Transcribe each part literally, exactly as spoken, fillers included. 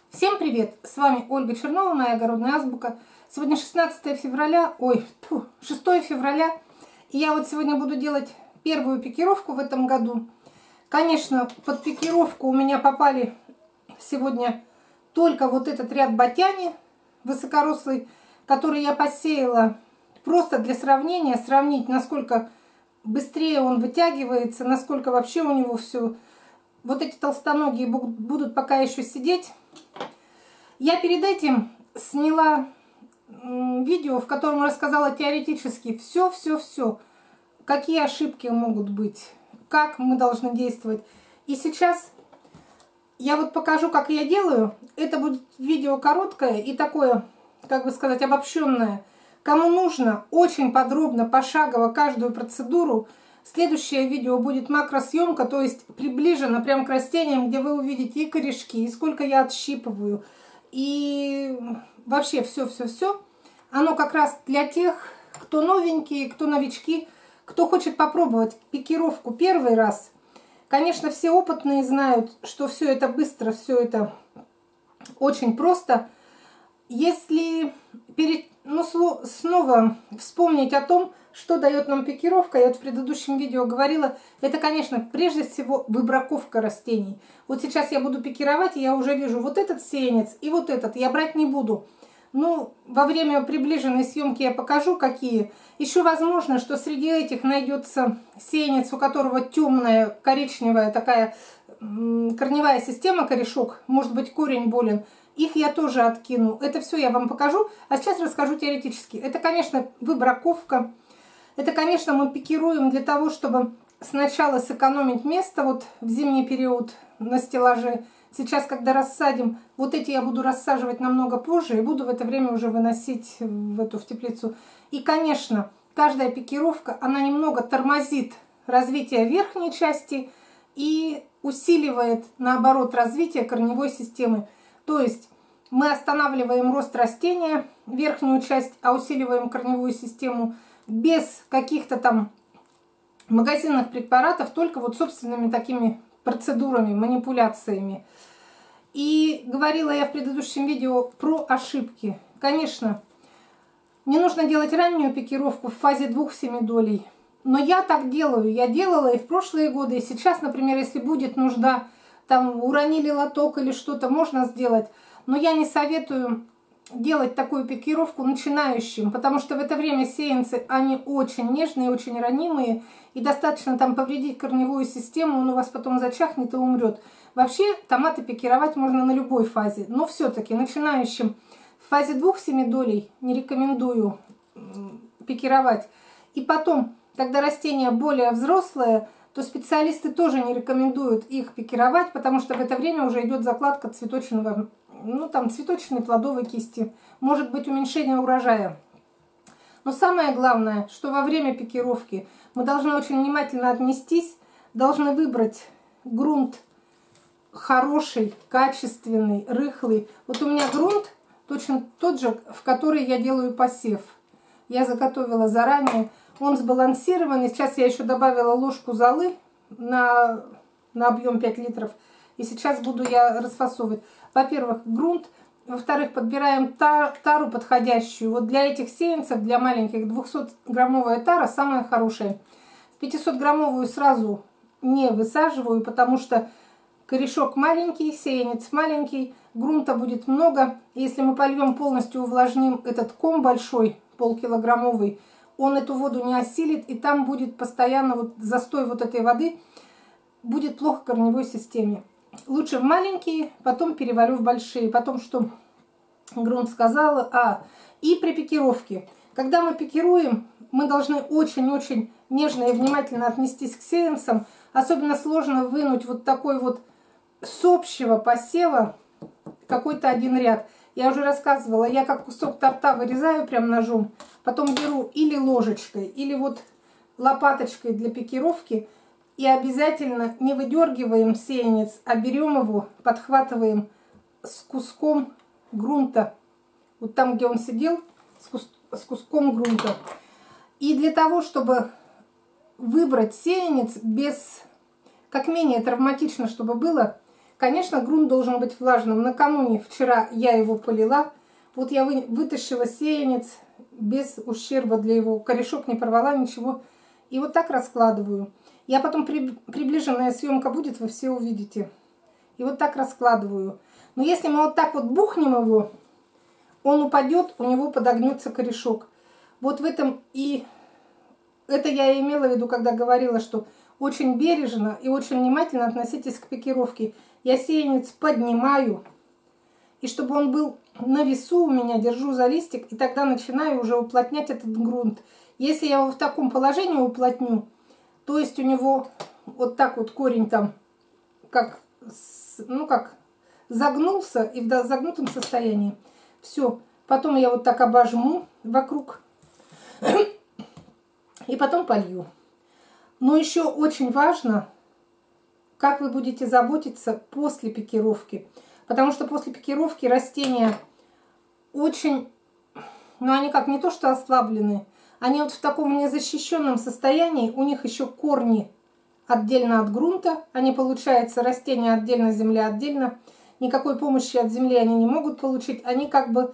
Всем привет! С вами Ольга Чернова, моя огородная азбука. Сегодня шестнадцатое февраля, ой, фу, шестое февраля. И я вот сегодня буду делать первую пикировку в этом году. Конечно, под пикировку у меня попали сегодня только вот этот ряд ботяни высокорослый, который я посеяла просто для сравнения, сравнить, насколько быстрее он вытягивается, насколько вообще у него все. Вот эти толстоногие будут пока еще сидеть. Я перед этим сняла видео, в котором рассказала теоретически все-все-все, какие ошибки могут быть, как мы должны действовать. И сейчас я вот покажу, как я делаю. Это будет видео короткое и такое, как бы сказать, обобщенное. Кому нужно очень подробно, пошагово каждую процедуру, следующее видео будет макросъемка, то есть приближено прям к растениям, где вы увидите и корешки, и сколько я отщипываю, и вообще все-все-все. Оно как раз для тех, кто новенький, кто новички, кто хочет попробовать пикировку первый раз. Конечно, все опытные знают, что все это быстро, все это очень просто. Если перед, ну, снова вспомнить о том, что дает нам пикировка, я вот в предыдущем видео говорила, это, конечно, прежде всего выбраковка растений. Вот сейчас я буду пикировать, и я уже вижу вот этот сеянец и вот этот, я брать не буду. Ну, во время приближенной съемки я покажу, какие. Еще возможно, что среди этих найдется сеянец, у которого темная, коричневая такая корневая система, корешок, может быть, корень болен. Их я тоже откину. Это все я вам покажу. А сейчас расскажу теоретически. Это, конечно, выбраковка. Это, конечно, мы пикируем для того, чтобы сначала сэкономить место вот в зимний период на стеллаже. Сейчас, когда рассадим, вот эти я буду рассаживать намного позже и буду в это время уже выносить в эту в теплицу. И, конечно, каждая пикировка, она немного тормозит развитие верхней части и усиливает, наоборот, развитие корневой системы. То есть мы останавливаем рост растения, верхнюю часть, а усиливаем корневую систему без каких-то там магазинных препаратов, только вот собственными такими процедурами, манипуляциями. И говорила я в предыдущем видео про ошибки. Конечно, не нужно делать раннюю пикировку в фазе двух семидолей. Но я так делаю. Я делала и в прошлые годы, и сейчас, например, если будет нужда, там уронили лоток или что-то, можно сделать. Но я не советую делать такую пикировку начинающим, потому что в это время сеянцы, они очень нежные, очень ранимые, и достаточно там повредить корневую систему, он у вас потом зачахнет и умрет. Вообще томаты пикировать можно на любой фазе, но все-таки начинающим в фазе двух семидолей не рекомендую пикировать. И потом, когда растение более взрослое, то специалисты тоже не рекомендуют их пикировать, потому что в это время уже идет закладка цветочного, ну там цветочной плодовой кисти, может быть уменьшение урожая. Но самое главное, что во время пикировки мы должны очень внимательно отнестись, должны выбрать грунт хороший, качественный, рыхлый. Вот у меня грунт точно тот же, в который я делаю посев. Я заготовила заранее. Он сбалансированный. Сейчас я еще добавила ложку золы на, на объем пять литров. И сейчас буду я расфасовывать. Во-первых, грунт. Во-вторых, подбираем тар, тару подходящую. Вот для этих сеянцев, для маленьких, двухсотграммовая тара самая хорошая. пятисотграммовую сразу не высаживаю, потому что корешок маленький, сеянец маленький, грунта будет много. Если мы польем полностью, увлажним этот ком большой, полкилограммовый, он эту воду не осилит, и там будет постоянно вот застой вот этой воды, будет плохо корневой системе. Лучше в маленькие, потом переварю в большие. Потом, что грунт сказала. А, и при пикировке. Когда мы пикируем, мы должны очень-очень нежно и внимательно отнестись к сеянцам. Особенно сложно вынуть вот такой вот с общего посева какой-то один ряд. Я уже рассказывала, я как кусок торта вырезаю прям ножом, потом беру или ложечкой, или вот лопаточкой для пикировки, и обязательно не выдергиваем сеянец, а берем его, подхватываем с куском грунта, вот там, где он сидел, с, кус с куском грунта. И для того, чтобы выбрать сеянец без, как менее травматично, чтобы было, Конечно, грунт должен быть влажным. Накануне, вчера я его полила. Вот я вытащила сеянец без ущерба для его. Корешок не порвала, ничего. И вот так раскладываю. Я потом, при, приближенная съемка будет, вы все увидите. И вот так раскладываю. Но если мы вот так вот бухнем его, он упадет, у него подогнется корешок. Вот в этом и... Это я имела в виду, когда говорила, что очень бережно и очень внимательно относитесь к пикировке. Я сеянец поднимаю. И чтобы он был на весу у меня, держу за листик, и тогда начинаю уже уплотнять этот грунт. Если я его в таком положении уплотню, то есть у него вот так вот корень там, как, ну как, загнулся и в загнутом состоянии. Все. Потом я вот так обожму вокруг и потом полью. Но еще очень важно, как вы будете заботиться после пикировки. Потому что после пикировки растения очень, ну они как не то что ослаблены, они вот в таком незащищенном состоянии, у них еще корни отдельно от грунта, они, получается, растения отдельно, земля отдельно. Никакой помощи от земли они не могут получить. Они как бы,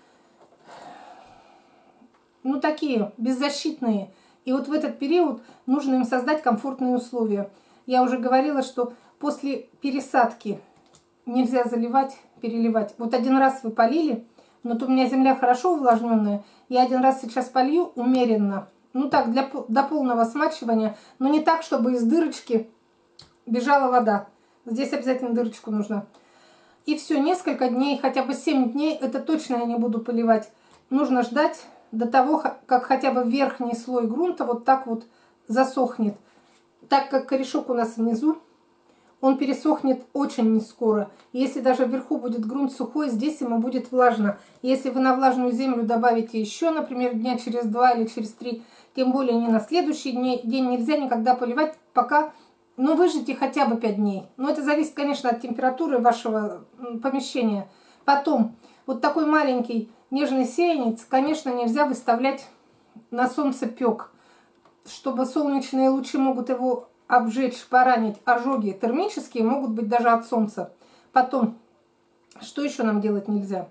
ну такие, беззащитные. И вот в этот период нужно им создать комфортные условия. Я уже говорила, что после пересадки нельзя заливать, переливать. Вот один раз вы полили, но вот у меня земля хорошо увлажненная. Я один раз сейчас полью умеренно. Ну так, для, до полного смачивания. Но не так, чтобы из дырочки бежала вода. Здесь обязательно дырочку нужно. И все, несколько дней, хотя бы семь дней, это точно я не буду поливать. Нужно ждать до того, как хотя бы верхний слой грунта вот так вот засохнет. Так как корешок у нас внизу, он пересохнет очень не скоро. Если даже вверху будет грунт сухой, здесь ему будет влажно. Если вы на влажную землю добавите еще, например, дня через два или через три, тем более не на следующий день, день нельзя никогда поливать, пока, ну, выждите хотя бы пять дней. Но это зависит, конечно, от температуры вашего помещения. Потом, вот такой маленький нежный сеянец, конечно, нельзя выставлять на солнцепек, чтобы солнечные лучи могут его обжечь, поранить. Ожоги термические могут быть даже от солнца. Потом, что еще нам делать нельзя?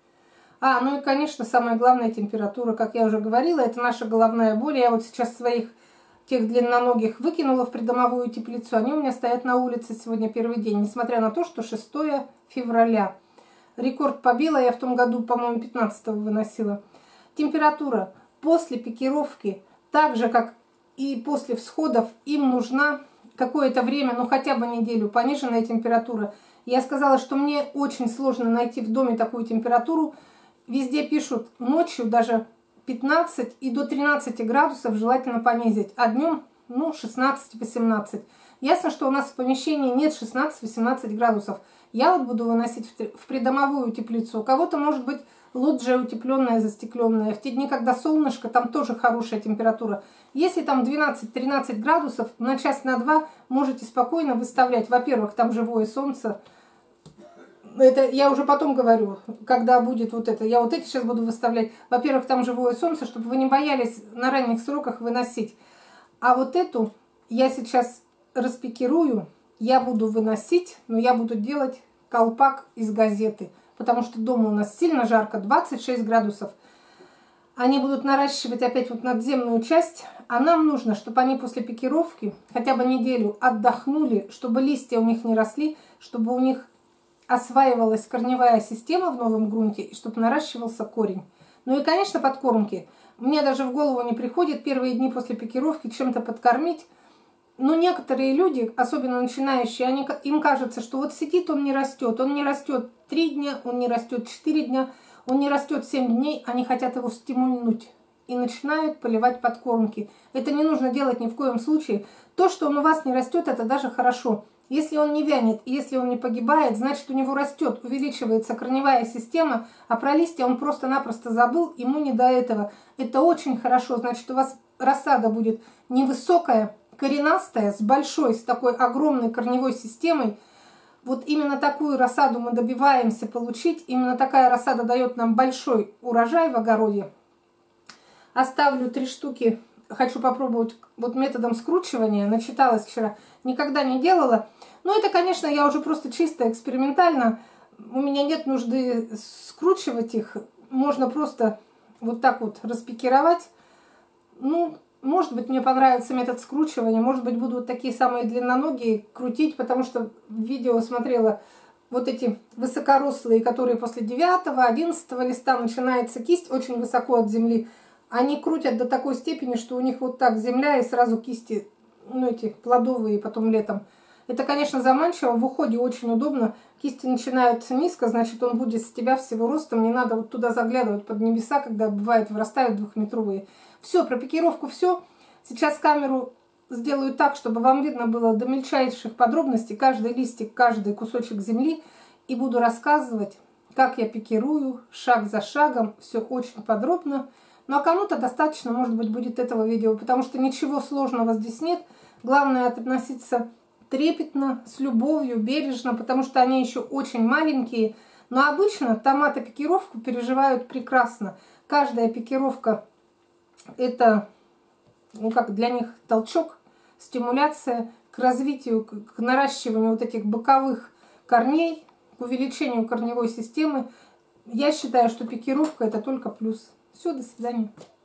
А, ну и, конечно, самая главная температура, как я уже говорила, это наша головная боль. Я вот сейчас своих тех длинноногих выкинула в придомовую теплицу. Они у меня стоят на улице сегодня первый день, несмотря на то, что шестое февраля. Рекорд побила, я в том году, по-моему, пятнадцатого выносила. Температура после пикировки, так же, как и после всходов, им нужна какое-то время, ну хотя бы неделю, пониженная температура. Я сказала, что мне очень сложно найти в доме такую температуру. Везде пишут ночью даже пятнадцать и до тринадцати градусов желательно понизить, а днем ну шестнадцать-восемнадцать. Ясно, что у нас в помещении нет шестнадцати-восемнадцати градусов. Я вот буду выносить в придомовую теплицу. У кого-то может быть лоджия утепленная, застекленная. В те дни, когда солнышко, там тоже хорошая температура. Если там двенадцать-тринадцать градусов, на час, на два можете спокойно выставлять. Во-первых, там живое солнце. Это я уже потом говорю, когда будет вот это. Я вот эти сейчас буду выставлять. Во-первых, там живое солнце, чтобы вы не боялись на ранних сроках выносить. А вот эту я сейчас распикирую. Я буду выносить, но я буду делать колпак из газеты. Потому что дома у нас сильно жарко, двадцать шесть градусов. Они будут наращивать опять вот надземную часть. А нам нужно, чтобы они после пикировки хотя бы неделю отдохнули, чтобы листья у них не росли, чтобы у них осваивалась корневая система в новом грунте, и чтобы наращивался корень. Ну и, конечно, подкормки. Мне даже в голову не приходит первые дни после пикировки чем-то подкормить. Но некоторые люди, особенно начинающие, они, им кажется, что вот сидит, он не растет. Он не растет три дня, он не растет четыре дня, он не растет семь дней. Они хотят его стимульнуть и начинают поливать подкормки. Это не нужно делать ни в коем случае. То, что он у вас не растет, это даже хорошо. Если он не вянет, если он не погибает, значит, у него растет, увеличивается корневая система, а про листья он просто-напросто забыл, ему не до этого. Это очень хорошо, значит, у вас рассада будет невысокая, коренастая, с большой, с такой огромной корневой системой. Вот именно такую рассаду мы добиваемся получить. Именно такая рассада дает нам большой урожай в огороде. Оставлю три штуки. Хочу попробовать вот методом скручивания. Начиталась вчера. Никогда не делала. Но это, конечно, я уже просто чисто экспериментально. У меня нет нужды скручивать их. Можно просто вот так вот распикировать. Ну, может быть, мне понравится метод скручивания. Может быть, буду вот такие самые длинноногие крутить, потому что в видео смотрела вот эти высокорослые, которые после девятого, одиннадцатого листа начинается кисть очень высоко от земли. Они крутят до такой степени, что у них вот так земля и сразу кисти, ну, эти плодовые потом летом. Это, конечно, заманчиво, в уходе очень удобно. Кисти начинаются низко, значит, он будет с тебя всего ростом. Не надо вот туда заглядывать под небеса, когда бывает вырастают двухметровые. Все, про пикировку все. Сейчас камеру сделаю так, чтобы вам видно было до мельчайших подробностей каждый листик, каждый кусочек земли. И буду рассказывать, как я пикирую, шаг за шагом, все очень подробно. Ну а кому-то достаточно, может быть, будет этого видео, потому что ничего сложного здесь нет. Главное относиться трепетно, с любовью, бережно, потому что они еще очень маленькие. Но обычно томатопикировку переживают прекрасно. Каждая пикировка – это, ну, как для них толчок, стимуляция к развитию, к наращиванию вот этих боковых корней, к увеличению корневой системы. Я считаю, что пикировка – это только плюс. Все, до свидания.